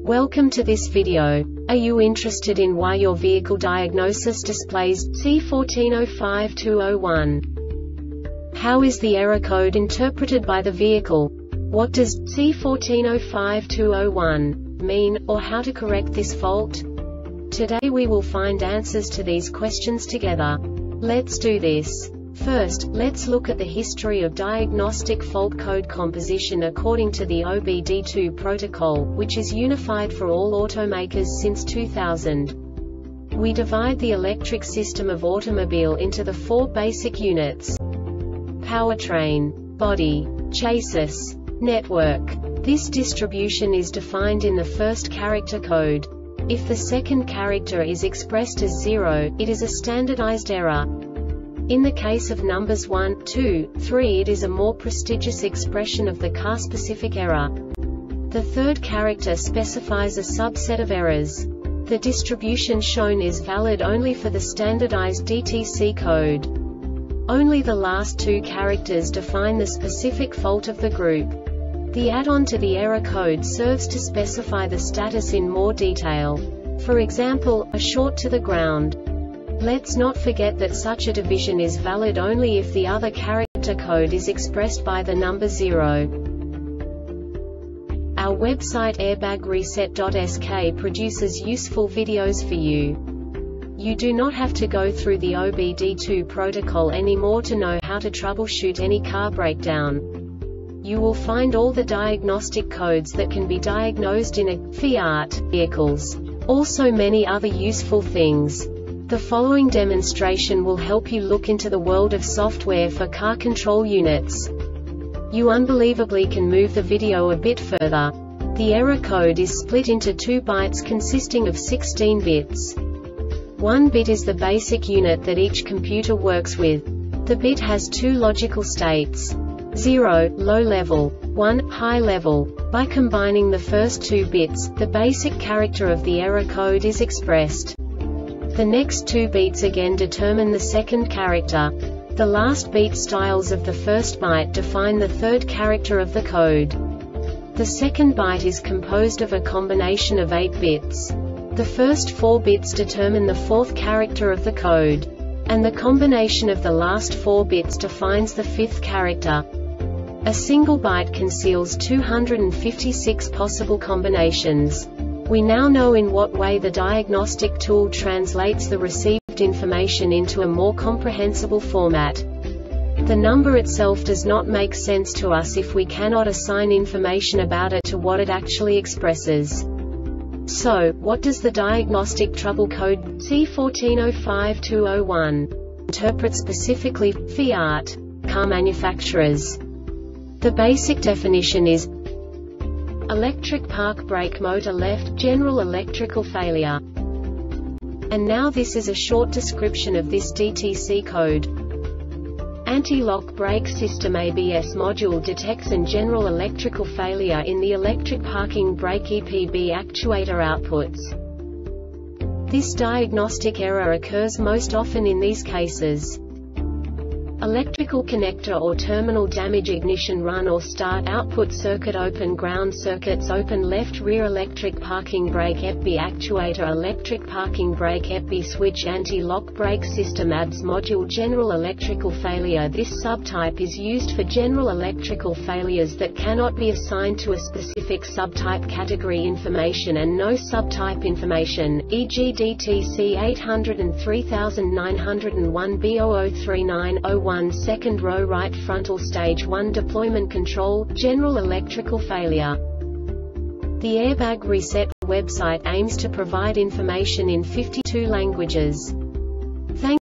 Welcome to this video. Are you interested in why your vehicle diagnosis displays C1405201? How is the error code interpreted by the vehicle? What does C1405201 mean, or how to correct this fault? Today we will find answers to these questions together. Let's do this. First, let's look at the history of diagnostic fault code composition according to the OBD2 protocol, which is unified for all automakers since 2000. We divide the electric system of automobile into the four basic units: powertrain, body, chassis, network. This distribution is defined in the first character code. If the second character is expressed as 0, it is a standardized error. In the case of numbers 1, 2, 3, it is a more prestigious expression of the car-specific error. The third character specifies a subset of errors. The distribution shown is valid only for the standardized DTC code. Only the last two characters define the specific fault of the group. The add-on to the error code serves to specify the status in more detail. For example, a short to the ground. Let's not forget that such a division is valid only if the other character code is expressed by the number 0. Our website airbagreset.sk produces useful videos for you. You do not have to go through the OBD2 protocol anymore to know how to troubleshoot any car breakdown. You will find all the diagnostic codes that can be diagnosed in a Fiat vehicles. Also many other useful things. The following demonstration will help you look into the world of software for car control units. You unbelievably can move the video a bit further. The error code is split into 2 bytes consisting of 16 bits. 1 bit is the basic unit that each computer works with. The bit has 2 logical states: 0, low level, 1, high level. By combining the first 2 bits, the basic character of the error code is expressed. The next 2 beats again determine the second character. The last beat styles of the first byte define the third character of the code. The second byte is composed of a combination of 8 bits. The first 4 bits determine the fourth character of the code. And the combination of the last 4 bits defines the fifth character. A single byte conceals 256 possible combinations. We now know in what way the diagnostic tool translates the received information into a more comprehensible format. The number itself does not make sense to us if we cannot assign information about it to what it actually expresses. So, what does the diagnostic trouble code C1405201 interpret specifically for Fiat car manufacturers? The basic definition is electric park brake motor left, general electrical failure. And now this is a short description of this DTC code. Anti-lock brake system ABS module detects an general electrical failure in the electric parking brake EPB actuator outputs. This diagnostic error occurs most often in these cases: electrical connector or terminal damage, ignition run or start, output circuit open, ground circuits open, left rear electric parking brake EPB actuator, electric parking brake EPB switch, anti-lock brake system ABS module, general electrical failure. This subtype is used for general electrical failures that cannot be assigned to a specific subtype category information and no subtype information, e.g. DTC 803901 B003901 second row right frontal stage 1 deployment control, general electrical failure. The Airbag Reset website aims to provide information in 52 languages.